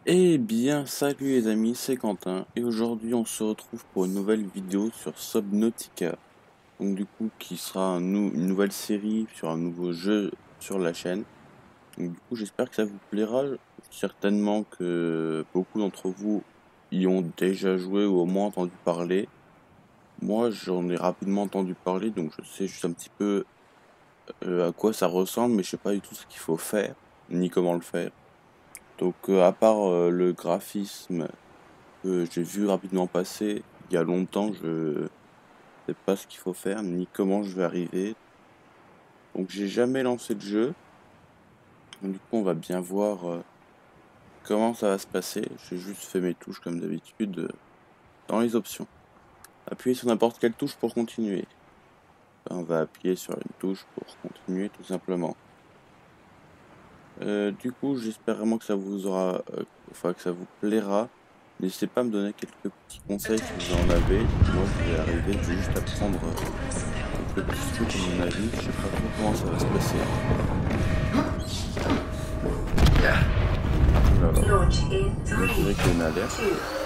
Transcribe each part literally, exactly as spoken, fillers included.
Eh bien, salut les amis, c'est Quentin, et aujourd'hui on se retrouve pour une nouvelle vidéo sur Subnautica. Donc du coup, qui sera un nou- une nouvelle série sur un nouveau jeu sur la chaîne. Donc du coup, j'espère que ça vous plaira. Certainement que beaucoup d'entre vous y ont déjà joué ou au moins entendu parler. Moi, j'en ai rapidement entendu parler, donc je sais juste un petit peu euh, à quoi ça ressemble, mais je sais pas du tout ce qu'il faut faire, ni comment le faire. Donc euh, à part euh, le graphisme que j'ai vu rapidement passer il y a longtemps, je sais pas ce qu'il faut faire ni comment je vais arriver. Donc j'ai jamais lancé le jeu. Donc, du coup, on va bien voir euh, comment ça va se passer. J'ai juste fait mes touches comme d'habitude euh, dans les options. Appuyez sur n'importe quelle touche pour continuer. Enfin, on va appuyer sur une touche pour continuer tout simplement. Euh, du coup, j'espère vraiment que ça vous aura, euh, enfin que ça vous plaira. N'hésitez pas à me donner quelques petits conseils si vous en avez. Moi, je vais arriver, je vais juste apprendre euh, quelques petits trucs à mon avis. Je sais pas trop comment ça va se passer. Voilà. On dirait qu'il y a une alerte.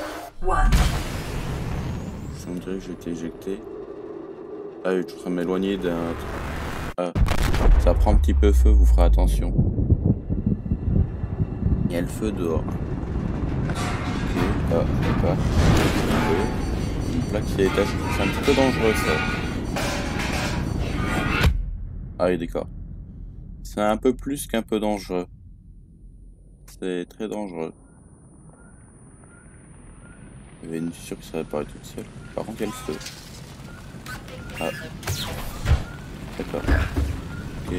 On dirait que j'ai été éjecté. Ah oui, je suis en train de m'éloigner d'un... Ah, ça prend un petit peu feu, vous ferez attention. Il y a le feu dehors. Ok, ah, d'accord. Une plaque qui est étagée. C'est un petit peu dangereux ça. Ah oui, d'accord. C'est un peu plus qu'un peu dangereux. C'est très dangereux. Il y avait une fissure qui s'est réparée toute seule. Par contre, il y a le feu. Ah. D'accord. Ok.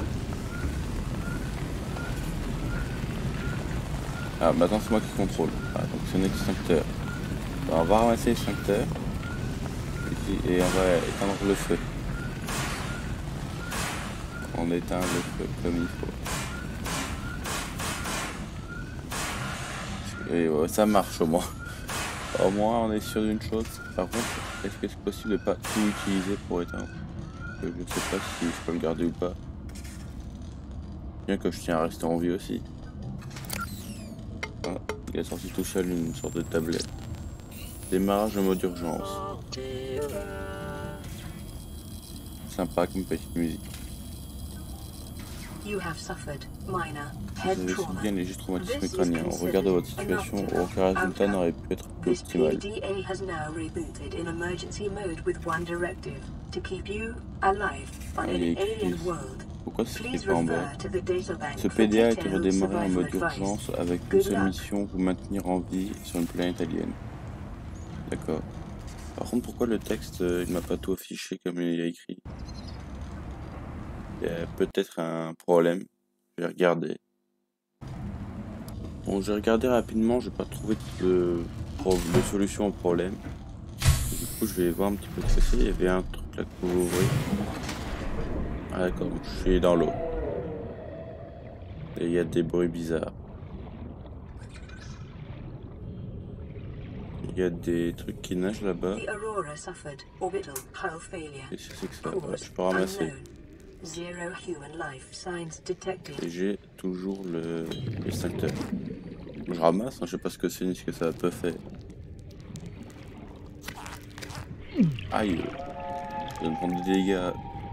Ah, maintenant c'est moi qui contrôle. Ah, donc c'est un extincteur. Alors, on va ramasser l'extincteur. Et on va éteindre le feu. On éteint le feu comme il faut. Et ouais, ça marche au moins. Au moins on est sûr d'une chose. Par contre, est-ce que c'est possible de pas tout utiliser pour éteindre? Je sais pas si je peux le garder ou pas. Bien que je tiens à rester en vie aussi. Ah, il a sorti tout seul une sorte de tablette. Démarrage en mode urgence. Sympa comme petite musique. Vous avez subi un léger traumatisme crânien. Au regard de votre situation, aucun résultat n'aurait pu être plus optimal. Ah, il y a écrit... Pourquoi c'est écrit pas en bas? Ce P D A a été redémarré en mode urgence avec une seule mission, vous maintenir en vie sur une planète alien. D'accord. Par contre, pourquoi le texte, euh, il m'a pas tout affiché comme il y a écrit? Il y a peut-être un problème. Je vais regarder. Bon, j'ai regardé rapidement, j'ai pas trouvé de, de solution au problème. Du coup, je vais voir un petit peu ce que c'est. Il y avait un truc là que vous ouvrez. Ah d'accord, donc je suis dans l'eau. Et il y a des bruits bizarres. Il y a des trucs qui nagent là-bas. Qu'est-ce que c'est que ça? Ouais, je peux ramasser. Et j'ai toujours le l'extincteur. Je ramasse, hein, je sais pas ce que c'est ni ce que ça peut faire. Aïe, je vais me prendre des dégâts.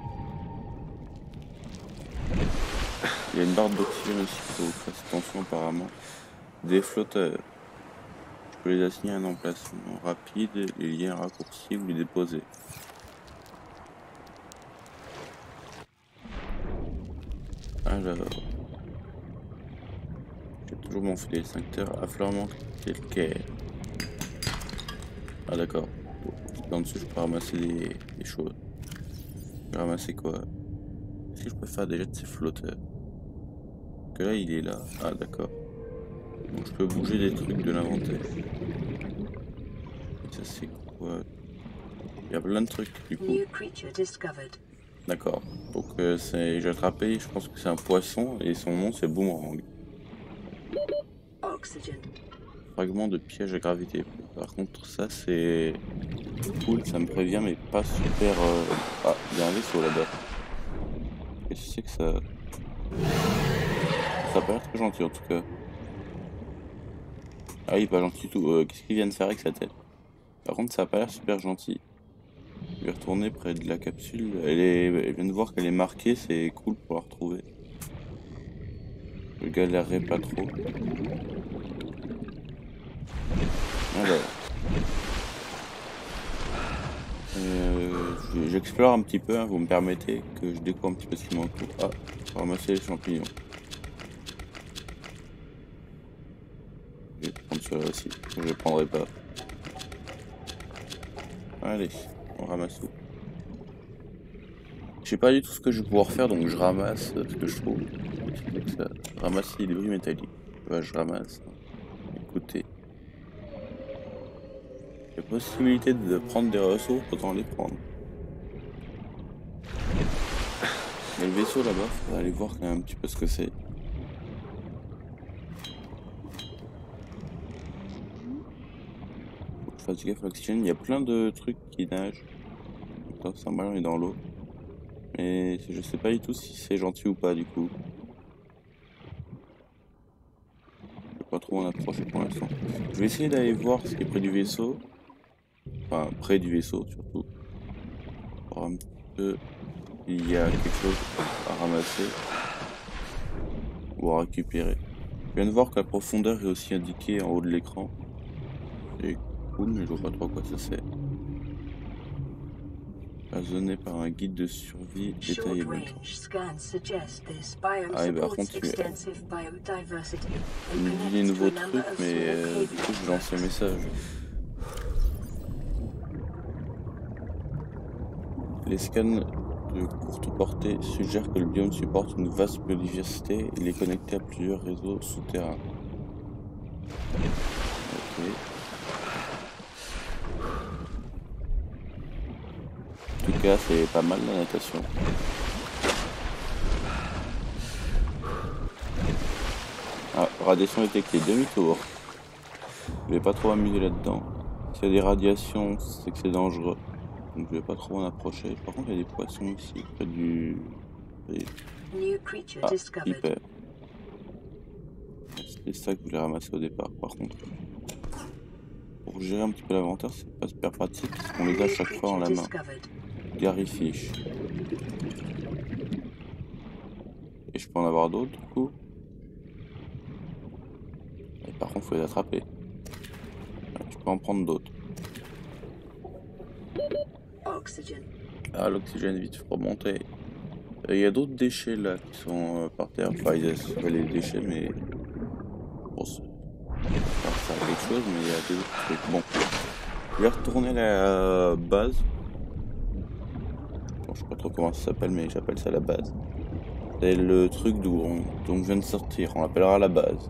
Il y a une barre d'oxygène aussi, il faut faire attention apparemment. Des flotteurs. Je peux les assigner à un emplacement rapide, les liens raccourcis ou les déposer. Alors, j'ai toujours mon filet extincteur affleurement calcaire. Ah d'accord. En dessous, je peux ramasser des, des choses. Je vais ramasser quoi? Est-ce que je peux faire déjà de ces flotteurs? Parce que là, il est là. Ah d'accord. Donc je peux bouger des trucs de l'inventaire. Ça c'est quoi? Il y a plein de trucs du coup. D'accord. Donc euh, c'est, j'ai attrapé, je pense que c'est un poisson et son nom c'est Boomerang. Fragment de piège à gravité. Par contre ça c'est cool, ça me prévient mais pas super... Euh... Ah, il y a un vaisseau là-bas. Qu'est-ce que c'est que ça? Ça paraît très gentil en tout cas. Ah, il est pas gentil du tout. Euh, Qu'est-ce qu'il vient de faire avec sa tête? Par contre, ça a pas l'air super gentil. Je vais retourner près de la capsule. Elle est... Elle vient de voir qu'elle est marquée, c'est cool pour la retrouver. Je galérerai pas trop. Alors. Euh, J'explore un petit peu, hein, vous me permettez que je découvre un petit peu ce qui m'entoure. Ah, ramasser les champignons. Je vais prendre ceux-là aussi. Je les prendrai pas. Allez, on ramasse tout. Je sais pas du tout ce que je vais pouvoir faire, donc je ramasse ce que je trouve. Ça. Ramasser les débris métalliques. Ouais, je ramasse. Écoutez. Il y a possibilité de prendre des ressources, autant les prendre. Il y a le vaisseau là-bas, faut aller voir quand même un petit peu ce que c'est. Faut que je fasse gaffe à l'oxygène, il y a plein de trucs qui nagent. Donc ça on est dans l'eau. Mais je sais pas du tout si c'est gentil ou pas du coup. Je vais pas trop en approcher pour l'instant. Je vais essayer d'aller voir ce qui est près du vaisseau. Enfin, près du vaisseau surtout. Voir un petit peu s'il y a quelque chose à ramasser. Ou à récupérer. Je viens de voir que la profondeur est aussi indiquée en haut de l'écran. C'est cool, mais je vois pas trop à quoi ça sert. Asonné par un guide de survie détaillé. Ah, et bah, par contre, tu il me dit des nouveaux trucs, mais euh, du coup, je lance un message. Les scans de courte portée suggèrent que le biome supporte une vaste biodiversité. Il est connecté à plusieurs réseaux souterrains. Ok. En tout cas, c'est pas mal la natation. Ah, radiation détectée, demi-tour. Je vais pas trop m'amuser là-dedans. S'il y a des radiations, c'est que c'est dangereux. Donc je vais pas trop en approcher. Par contre, il y a des poissons ici, près du... Ah, hyper. C'était ça que je voulais ramasser au départ, par contre. Pour gérer un petit peu l'inventaire, c'est pas super pratique, parce qu'on les a chaque fois en la main. Gary Fish. Et je peux en avoir d'autres, du coup. Et par contre, il faut les attraper. Je peux en prendre d'autres. Ah, l'oxygène, vite, faut remonter. Il y a d'autres déchets là qui sont euh, par terre. Enfin, il y a les déchets, mais. Bon, ça sert à quelque chose, mais il y a d'autres trucs. Bon. Je vais retourner à la base. Bon, je sais pas trop comment ça s'appelle, mais j'appelle ça la base. C'est le truc d'où on, on vient de sortir. On l'appellera la base.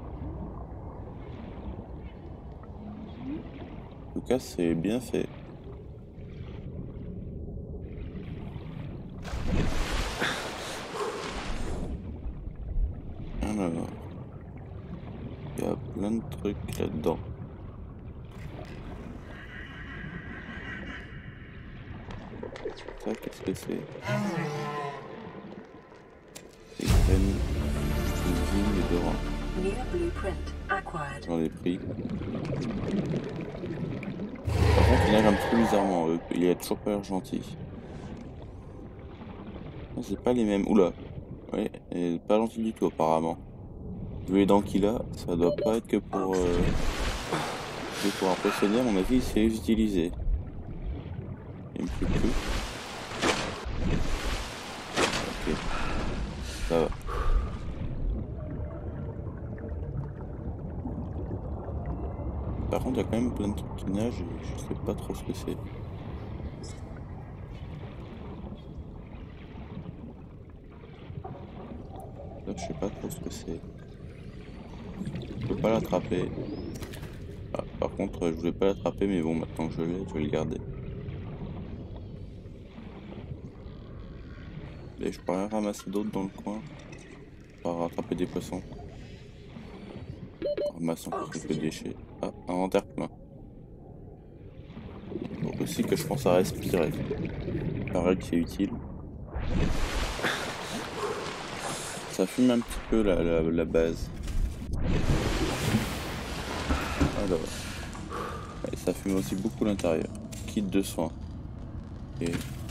En tout cas, c'est bien fait. Alors, il y a plein de trucs là-dedans. Ça, qu'est-ce que c'est? C'est une vigne de rang. J'en ai pris. Par contre, il nage un petit peu bizarrement. Il est toujours pas l'air gentil. C'est pas les mêmes. Oula. Ouais, et pas gentil du tout apparemment. Vu les dents qu'il a, ça doit pas être que pour, euh, que pour impressionner. À mon avis, il sait les utiliser. Il me plaît plus. Ok. Ça va. Par contre, il y a quand même plein de trucs qui nagent et je sais pas trop ce que c'est. Là, je sais pas trop ce que c'est. Je peux pas l'attraper. Ah, par contre, je voulais pas l'attraper, mais bon, maintenant que je l'ai, je vais le garder. Et je pourrais ramasser d'autres dans le coin. Pour rattraper des poissons. Ramasse encore quelques déchets. Ah, inventaire plein. Donc aussi que je pense à respirer. Pareil que c'est utile. Ça fume un petit peu la, la, la base. Alors, et ça fume aussi beaucoup l'intérieur. Kit de soins. Ok.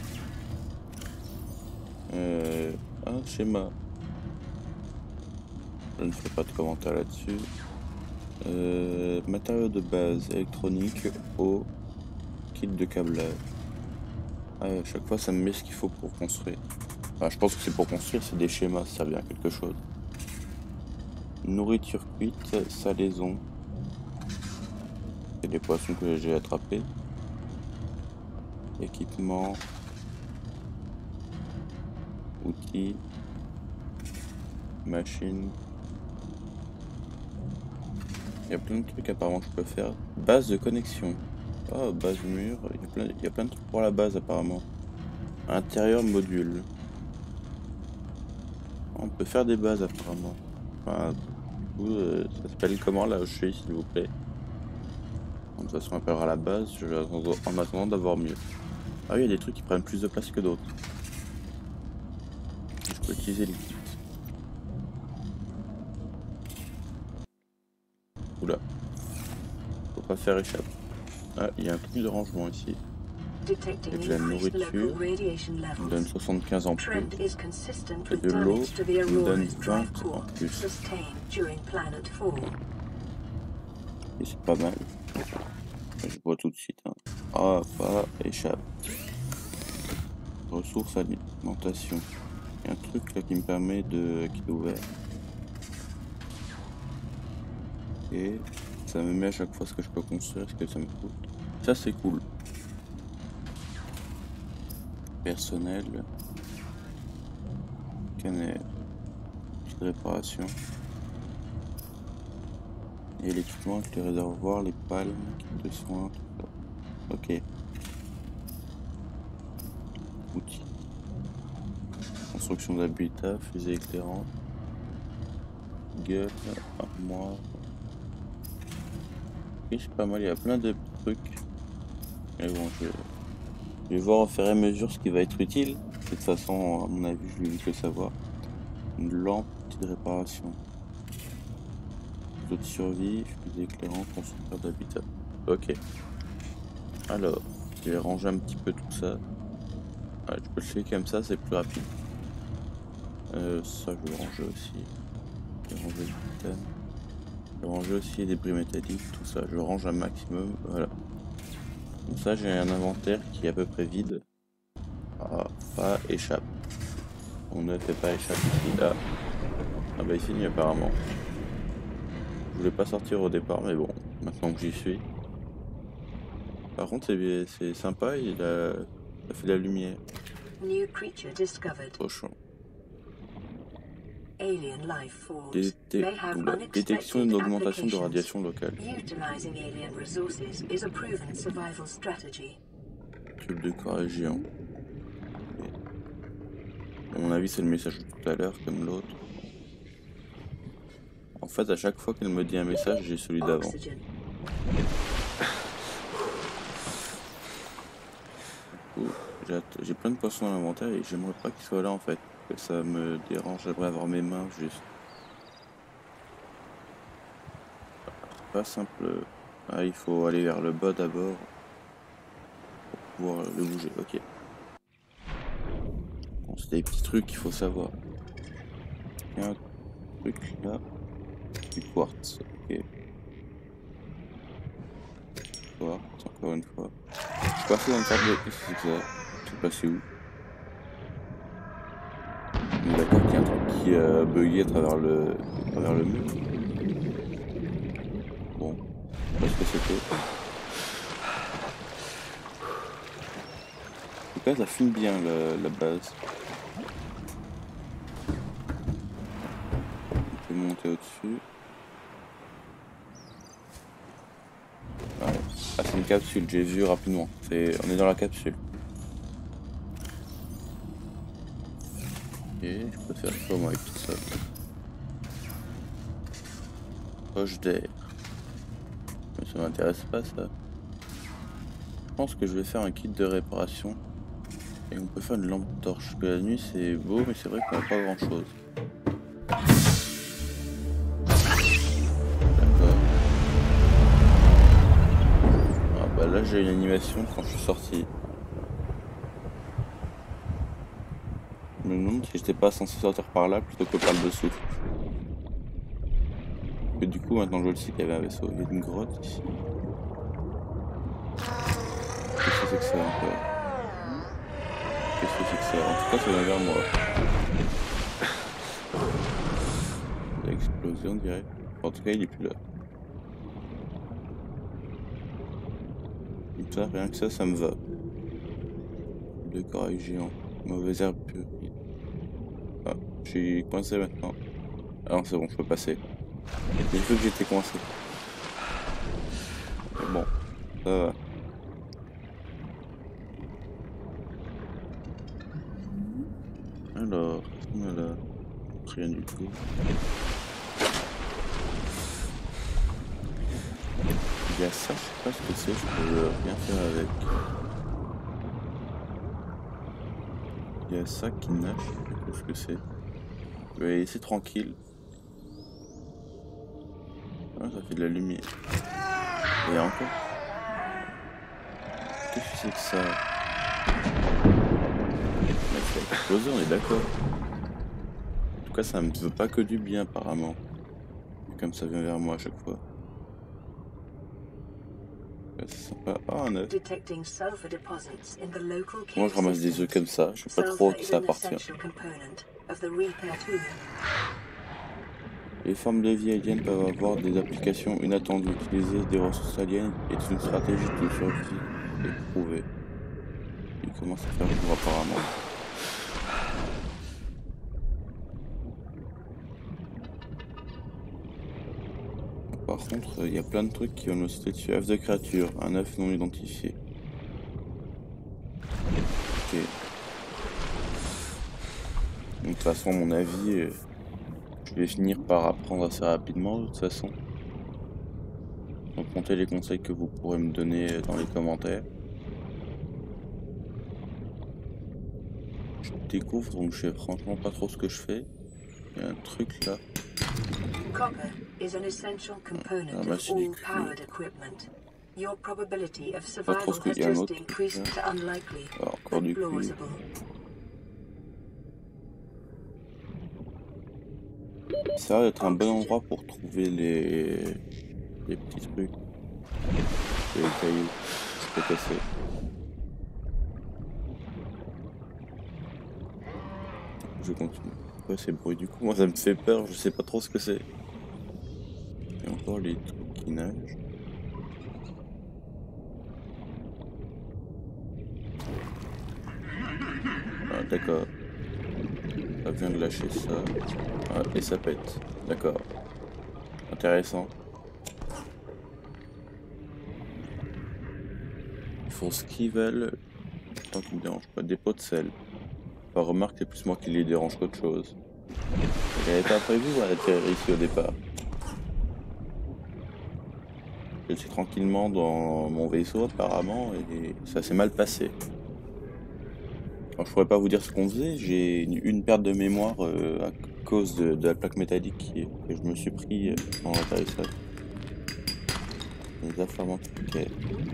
Euh, un schéma. Je ne fais pas de commentaire là-dessus. Euh, matériaux de base, électronique, eau, kit de câblage. Ah, à chaque fois ça me met ce qu'il faut pour construire. Enfin, je pense que c'est pour construire, c'est des schémas, ça sert bien à quelque chose. Nourriture cuite, salaison. C'est des poissons que j'ai attrapés. Équipement. Outils. Machine. Il y a plein de trucs apparemment que je peux faire. Base de connexion. Ah, base mur. Il y a plein, il y a plein de trucs pour la base apparemment. Intérieur module. On peut faire des bases apparemment. Enfin, du coup, euh, ça s'appelle comment là où je suis, s'il vous plaît. De toute façon, on appellera la base je, en attendant d'avoir mieux. Ah oui, il y a des trucs qui prennent plus de place que d'autres. Je peux utiliser les kits. Oula. Faut pas faire échapper. Ah, il y a un truc de rangement ici. Et de la nourriture. On me donne soixante-quinze en plus. Et de l'eau. On me donne vingt en plus. Et c'est pas mal. Je vois tout de suite. Hein. Ah, pas échappe. Ressources, alimentation. Il y a un truc là qui me permet de. Qui est ouvert. Et ça me met à chaque fois ce que je peux construire, ce que ça me coûte. Ça c'est cool. Personnel. Scanner. Petite réparation. Et l'équipement avec les réservoirs, les palmes, kit de soins, tout ça. Ok. Outils. Construction d'habitat, fusée éclairante. Gueule, armoire. Ok, c'est pas mal, il y a plein de trucs. Mais bon, je, je vais voir au fur et à mesure ce qui va être utile. De toute façon, à mon avis, je vais vite le savoir. Une lampe, petite réparation. De survie, fusée éclairante, constructeur d'habitat. Ok. Alors, je vais ranger un petit peu tout ça. Ah, je peux le faire comme ça, c'est plus rapide. Euh, ça, je vais ranger aussi. Je vais ranger le titane. Je vais ranger aussi les débris métalliques, tout ça. Je range un maximum. Voilà. Comme ça, j'ai un inventaire qui est à peu près vide. Ah, pas échappe. On ne fait pas échappe ici. Ah, ah bah, il finit apparemment. Je voulais pas sortir au départ, mais bon, maintenant que j'y suis. Par contre, c'est sympa, il a, il a fait de la lumière. Trop chaud. Déte donc, la détection d'une augmentation de radiation locale. Cube de corps géant. À mon avis, c'est le message de tout à l'heure, comme l'autre. En fait, à chaque fois qu'elle me dit un message, j'ai celui d'avant. J'ai plein de poissons à l'inventaire et j'aimerais pas qu'ils soient là en fait. Que ça me dérange, j'aimerais avoir mes mains juste. C'est pas simple. Ah, il faut aller vers le bas d'abord pour pouvoir le bouger. Ok. Bon, c'est des petits trucs qu'il faut savoir. Il y a un truc là. Du quartz. Ok. Quartz, encore une fois. Je suis passé dans le cadre de. Qu'est-ce que c'est que ça? Je sais pas c'est où. D'accord qu'il y a un truc qui a bugué à travers le, à travers le mur. Bon, je sais pas ce que c'était. En tout cas, ça fume bien la, la base. On peut monter au-dessus. Ouais. Ah, c'est une capsule, j'ai vu rapidement. C'est, on est dans la capsule. Je peux faire quoi moi avec tout ça? Poche d'air. Mais ça m'intéresse pas ça. Je pense que je vais faire un kit de réparation. Et on peut faire une lampe torche. Parce que la nuit c'est beau mais c'est vrai qu'on n'a pas grand chose. D'accord. là j'ai une animation quand je suis sorti. Je me demande si j'étais pas censé sortir par là plutôt que par le dessous. Et du coup maintenant je le sais qu'il y avait un vaisseau. Il y a une grotte ici. Qu'est-ce que c'est que ça encore? Qu'est-ce que c'est que ça? En tout cas ça vient vers moi. Il a explosé on dirait. En tout cas il est plus là. Et ça, rien que ça, ça me va. Le corail géant. Mauvaise herbe pure. Ah, je suis coincé maintenant. Ah non c'est bon, je peux passer. J'ai cru que j'étais coincé. Mais bon, ça va. Alors, qu'est-ce qu'on a là? Rien du tout. Il y a ça, je sais pas ce que c'est, je peux rien faire avec. Il y a ça qui nage, je sais pas ce que c'est. Je vais laisser tranquille. Ah, ça fait de la lumière. Et encore. Qu'est-ce que c'est que ça? Mais ça a explosé, on est d'accord. En tout cas, ça me veut pas que du bien apparemment. Comme ça vient vers moi à chaque fois. C'est sympa. Ah, un œuf. Moi, je ramasse des œufs comme ça. Je sais pas trop à qui ça appartient. Les formes de vie aliens peuvent avoir des applications inattendues. Utiliser des ressources aliens est une stratégie de survie éprouvée. Il commence à faire jour apparemment. Par contre, il y a plein de trucs qui vont nous sauter dessus. œuf de créature, un œuf non identifié. Ok. De toute façon, à mon avis, euh, je vais finir par apprendre assez rapidement de toute façon. Donc comptez les conseils que vous pourrez me donner dans les commentaires. Je découvre, donc je sais franchement pas trop ce que je fais. Il y a un truc là. Copper is an essential component Ah, of all powered equipment. Your probability of survival has just increased to unlikely but plausible. Ça va être un bon endroit pour trouver les, les petits trucs. Et les cailloux. Je peux casser. Je continue. Pourquoi ces bruits du coup? Moi ça me fait peur, je sais pas trop ce que c'est. Et encore les trucs qui nagent. Ah d'accord. Ça vient de lâcher ça. Ah, et ça pète. D'accord. Intéressant. Ils font ce qu'ils veulent. Tant qu'ils me dérangent pas. Des pots de sel. Enfin, remarque, c'est plus moi qui les dérange qu'autre chose. J'avais pas prévu d'atterrir ici au départ. Je suis tranquillement dans mon vaisseau apparemment et ça s'est mal passé. Alors, je pourrais pas vous dire ce qu'on faisait, j'ai une, une perte de mémoire euh, à cause de, de la plaque métallique qui, que je me suis pris euh, dans l'atterrissage. Les affaires ok.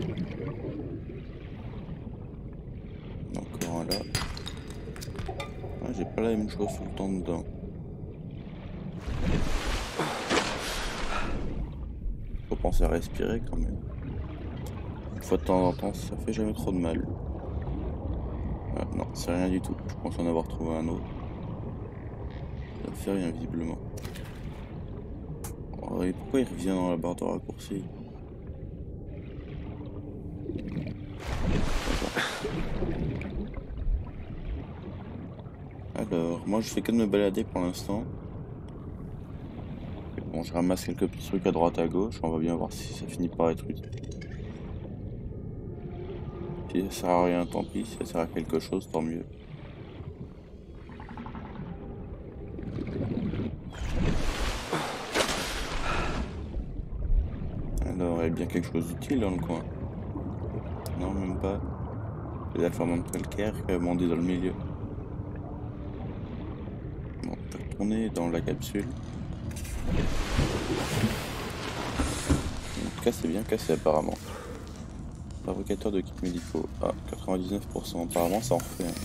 Encore un là. Ah, j'ai pas la même chose tout le temps dedans. Faut penser à respirer quand même. Une fois de temps en temps, ça fait jamais trop de mal. Ah, non, c'est rien du tout. Je pense en avoir trouvé un autre. Ça fait rien visiblement. Oh, et pourquoi il revient dans la barre de raccourci? Alors, moi je fais que de me balader pour l'instant. Bon, je ramasse quelques petits trucs à droite à gauche, on va bien voir si ça finit par être utile. Si ça sert à rien, tant pis, si ça sert à quelque chose, tant mieux. Alors, il y a bien quelque chose d'utile dans le coin. Non, même pas. Les affaires calcaire qui m'ont dit dans le milieu. Bon, on peut retourner dans la capsule. En tout cas, c'est bien cassé apparemment. Fabricateur de kits médicaux. Ah, quatre-vingt-dix-neuf pour cent. Apparemment, ça en refait. Hein.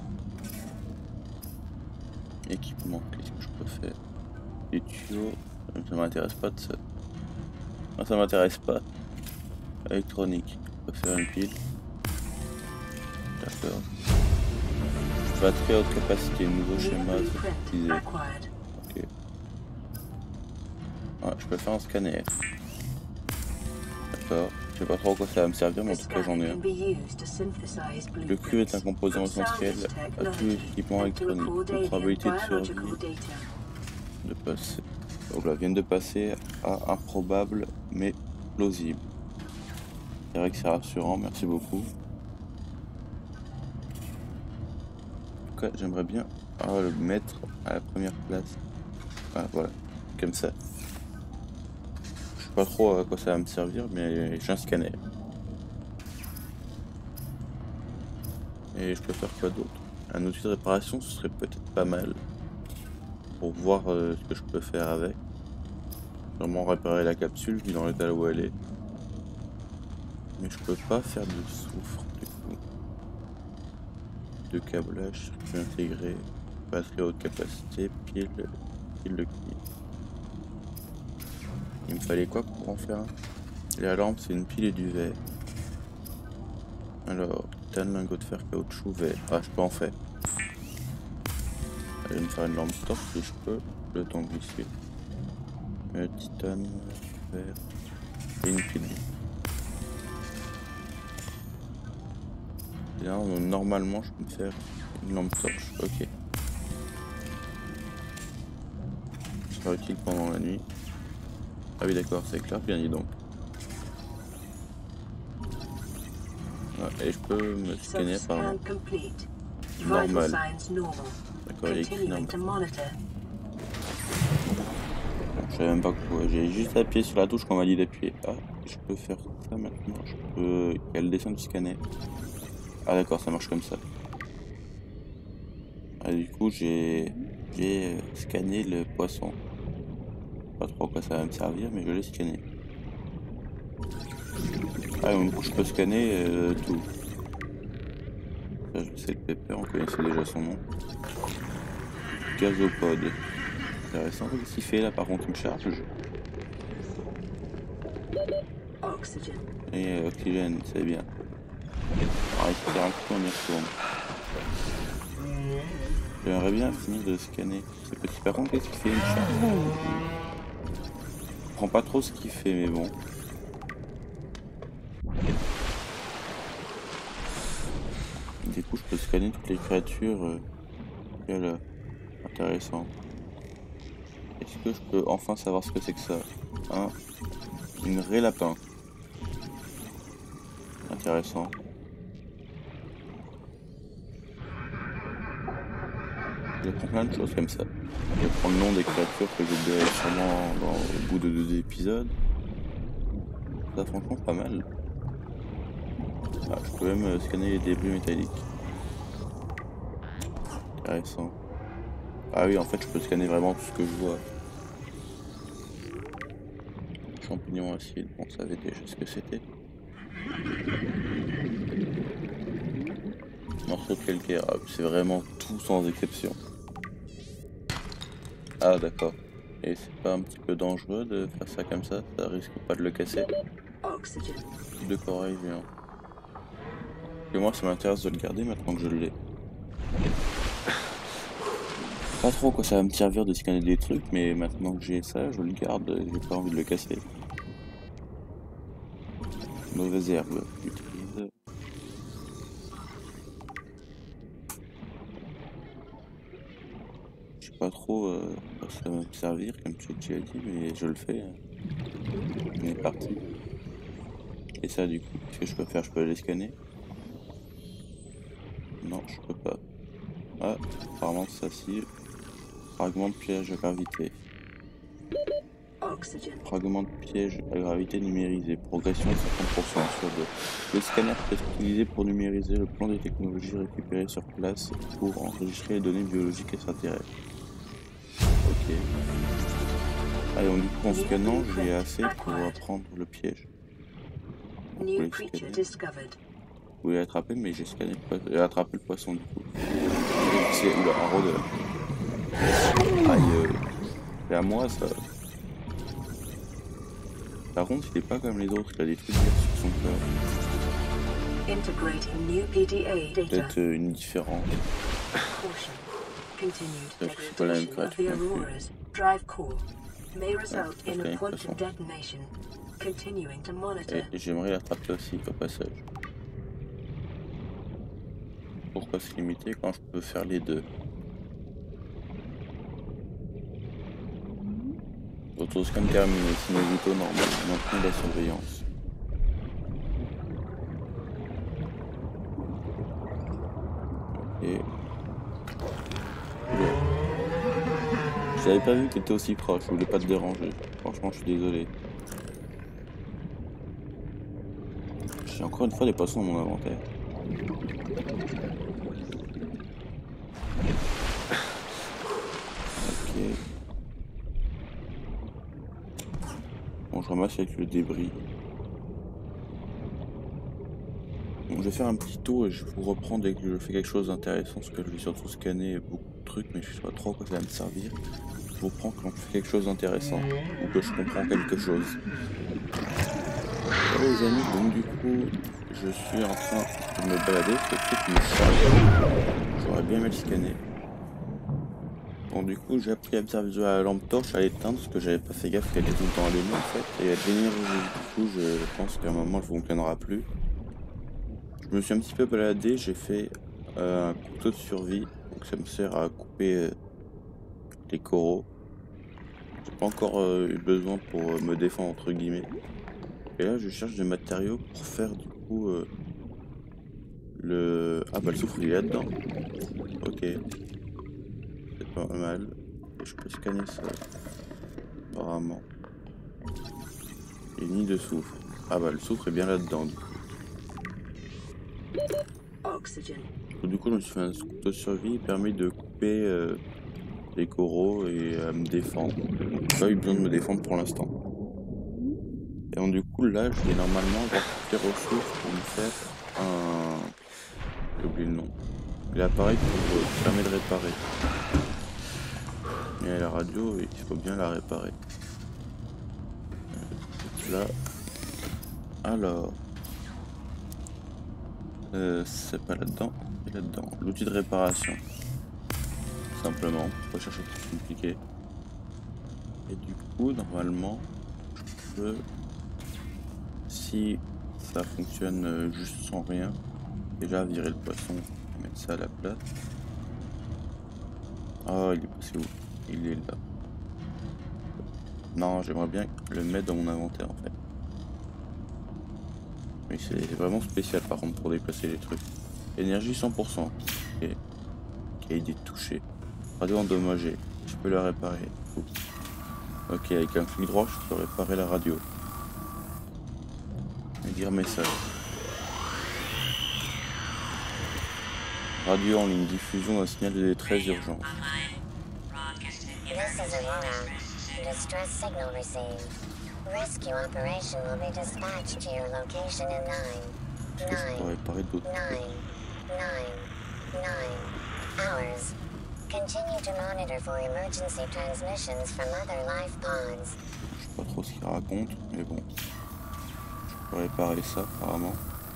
Équipement, qu'est-ce que je peux faire? Les tuyaux, ça m'intéresse pas de ça. Ah, ça m'intéresse pas. Électronique, je peux faire une pile. D'accord. Batterie à haute capacité, nouveau schéma, c'est utilisé. Ok. Ouais, je peux faire un scanner. D'accord. Je sais pas trop à quoi ça va me servir, mais en tout cas j'en ai un. Le cuivre est un composant essentiel à tous les équipements électroniques. La probabilité de survie de passer. Donc là, vient de passer à improbable mais plausible. C'est vrai que c'est rassurant, merci beaucoup. En tout cas, j'aimerais bien ah, le mettre à la première place. Ah, voilà, comme ça. Je sais pas trop à quoi ça va me servir, mais j'ai un scanner. Et je peux faire quoi d'autre? Un outil de réparation, ce serait peut-être pas mal. Pour voir euh, ce que je peux faire avec. Vraiment réparer la capsule, vu dans l'état où elle est. Mais je peux pas faire de soufre, du coup. De câblage, circuit intégré, batterie à haute capacité, pile, pile de cuivre. Il me fallait quoi pour en faire un? La lampe, c'est une pile et du verre. Alors, titane, lingot de fer, caoutchouc, verre. Ah, je peux en faire. Allez me faire une lampe torche si je peux, le temps de glisser. Euh, titane, verre et une pile. Et là, normalement, je peux me faire une lampe torche. Ok. Ce sera utile pendant la nuit. Ah oui, d'accord, c'est clair, bien dit donc. Ah, et je peux me scanner apparemment. Normal. D'accord, il est écrit normal. Je savais même pas quoi. J'ai juste appuyé sur la touche qu'on m'a dit d'appuyer. Ah, je peux faire ça maintenant. Je peux. Il y a le dessin du scanner. Ah d'accord, ça marche comme ça. Ah, du coup, j'ai j'ai scanné le poisson. Pas trop à quoi ça va me servir, mais je l'ai scanné. Ah, donc du coup, je peux scanner euh, tout. Ça, je sais le Pepper, on connaissait déjà son nom. Gazopode. Intéressant. Qu'est-ce qu'il fait là? Par contre, il me charge. Et euh, oxygène, c'est bien. Alors, il fait un coup, on y retourne. J'aimerais bien finir de scanner ce petit. Par contre, qu'est-ce qu'il fait? Une charge. Je comprends pas trop ce qu'il fait, mais bon. Du coup, je peux scanner toutes les créatures. Euh, là. Intéressant. Est-ce que je peux enfin savoir ce que c'est que ça? Un, une raie lapin. Intéressant. Je prends plein de choses comme ça. Je prends le nom des créatures que j'oublierai sûrement dans, au bout de deux épisodes. Ça, franchement, pas mal. Ah, je peux même scanner les débris métalliques. Intéressant. Ah oui, en fait, je peux scanner vraiment tout ce que je vois. Champignons acides, on savait déjà ce que c'était. Morceau de calcaire, ah, c'est vraiment tout sans exception. Ah d'accord. Et c'est pas un petit peu dangereux de faire ça comme ça? Ça risque pas de le casser? De corail géant. Et moi ça m'intéresse de le garder maintenant que je l'ai. Pas trop quoi ça va me servir de scanner des trucs, mais maintenant que j'ai ça, je le garde, j'ai pas envie de le casser. Mauvaise herbe, utilise. Je sais pas trop euh, quoi ça va me servir, comme tu as dit, mais je le fais. On est parti. Et ça du coup, qu'est-ce que je peux faire? Je peux les scanner? Non, je peux pas. Ah, apparemment ça si. Fragment de piège à gravité. Fragment de piège à gravité numérisé. Progression de cinquante pour cent sur deux. Le scanner peut être utilisé pour numériser le plan des technologies récupérées sur place pour enregistrer les données biologiques extraterrestres. Ok. Allez, donc du coup en scannant, j'ai assez pour apprendre le piège. Vous voulez scanner. Vous voulez attraper, mais j'ai scanné le poisson. J'ai attrapé le poisson du coup. C'est oula, un rôdeur. Aïe, euh, c'est à moi ça. Par contre, il est pas comme les autres, il a des trucs sur son corps. Peut-être euh, une différence. C'est pas la même créature non plus. Et j'aimerais l'attraper aussi au passage. Pourquoi se limiter quand je peux faire les deux? Autoscan terminé, Sinovito normal, maintenant la surveillance. Ok. Je savais pas vu que t'étais aussi proche, je voulais pas te déranger. Franchement, je suis désolé. J'ai encore une fois des poissons dans mon inventaire. Ok. Bon, je ramasse avec le débris. Bon, je vais faire un petit tour et je vous reprends dès que je fais quelque chose d'intéressant, parce que je vais surtout scanner beaucoup de trucs, mais je sais pas trop à quoi ça va me servir. Je vous reprends quand je fais quelque chose d'intéressant, ou que je comprends quelque chose. Voilà les amis, donc du coup, je suis en train de me balader, ce truc me charge. J'aurais bien aimé le scanner. Bon, du coup, j'ai appris à observer la lampe torche, à l'éteindre, parce que j'avais pas fait gaffe qu'elle était tout le temps allumée en fait. Et à l'énergie, du coup, je pense qu'à un moment, elle ne fonctionnera plus. Je me suis un petit peu baladé, j'ai fait euh, un couteau de survie, donc ça me sert à couper euh, les coraux. J'ai pas encore euh, eu besoin pour euh, me défendre entre guillemets. Et là je cherche des matériaux pour faire du coup euh, le... Ah bah le soufre il est là-dedans. Ok. C'est pas mal. Et je peux scanner ça. Apparemment. Et ni de soufre. Ah bah le soufre est bien là-dedans du coup. Du coup je me suis fait un couteau de survie qui permet de couper euh, les coraux et à euh, me défendre. J'ai pas eu besoin de me défendre pour l'instant. Et donc du coup là je vais normalement avoir toutes les ressources pour me faire un... J'ai oublié le nom. L'appareil pour euh, permet de réparer. Et la radio, il faut bien la réparer. Là. Alors. Euh, c'est pas là-dedans, c'est là-dedans. L'outil de réparation. Simplement, pas chercher plus compliqué. Et du coup, normalement, je peux, si ça fonctionne juste sans rien, déjà virer le poisson, mettre ça à la place. Oh, il est passé où? Il est là. Non, j'aimerais bien le mettre dans mon inventaire en fait. Mais c'est vraiment spécial par contre pour déplacer les trucs. Énergie cent pour cent. Ok. Cahier touché. Radio endommagée. Je peux la réparer. Oups. Ok, avec un clic droit, je peux réparer la radio. Et dire message. Radio en ligne, diffusion d'un signal de détresse d'urgence. Distress signal received. Rescue operation will be dispatched to your location in nine, nine, nine, nine, nine hours. Continue to monitor for emergency transmissions from other life pods. Je sais pas trop ce qu'il raconte, mais bon. Je peux réparer ça apparemment.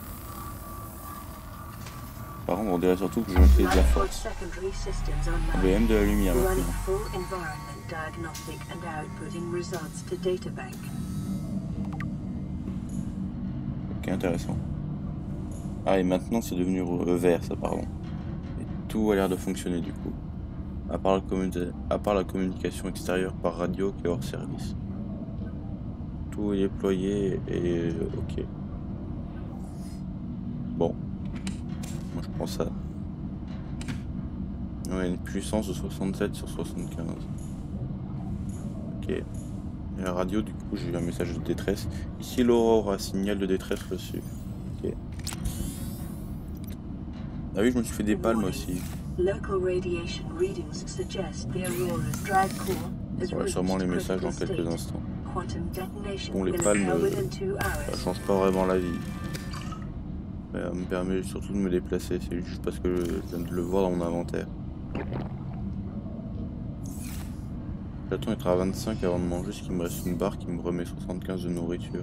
Par contre, on dirait surtout que je maîtrise la force. B M de la lumière maintenant. Ok, intéressant. Ah, et maintenant c'est devenu euh, vert ça, pardon. Et tout a l'air de fonctionner du coup. À part, la communi- à part la communication extérieure par radio qui est hors service. Tout est déployé et euh, ok. Bon. Moi je prends ça. On a une puissance de soixante-sept sur soixante-quinze. Ok. Et la radio, du coup, j'ai eu un message de détresse. Ici l'Aurora, signal de détresse reçu. Ok. Ah oui, je me suis fait des palmes aussi. On aura sûrement les messages dans quelques instants. Bon, les palmes, ça change pas vraiment la vie. Ça me permet surtout de me déplacer, c'est juste parce que je viens de le voir dans mon inventaire. J'attends d'être à vingt-cinq avant de manger, parce qu'il me reste une barre qui me remet soixante-quinze de nourriture.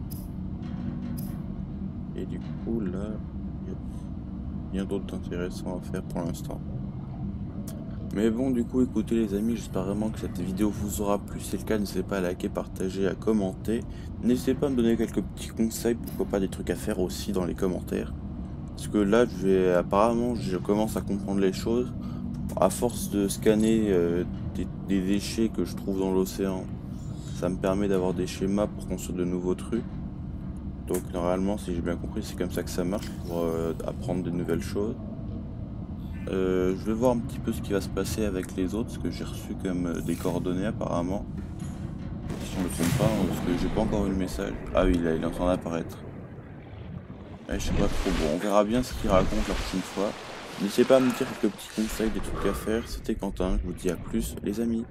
Et du coup, là, il y a rien d'autre d'intéressant à faire pour l'instant. Mais bon, du coup, écoutez les amis, j'espère vraiment que cette vidéo vous aura plu. Si c'est le cas, n'hésitez pas à liker, partager, à commenter. N'hésitez pas à me donner quelques petits conseils, pourquoi pas des trucs à faire aussi dans les commentaires. Parce que là, je vais, apparemment, je commence à comprendre les choses. À force de scanner euh, des, des déchets que je trouve dans l'océan, ça me permet d'avoir des schémas pour construire de nouveaux trucs. Donc normalement, si j'ai bien compris, c'est comme ça que ça marche pour euh, apprendre de nouvelles choses. Euh, je vais voir un petit peu ce qui va se passer avec les autres, parce que j'ai reçu comme euh, des coordonnées apparemment. Si je me trompe pas, parce que j'ai pas encore eu le message. Ah oui, là, il est en train d'apparaître. Ouais, je sais pas trop, bon, on verra bien ce qu'il raconte la prochaine fois. N'hésitez pas à me dire quelques petits conseils, des trucs à faire. C'était Quentin, je vous dis à plus les amis.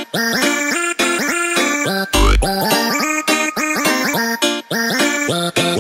Bye.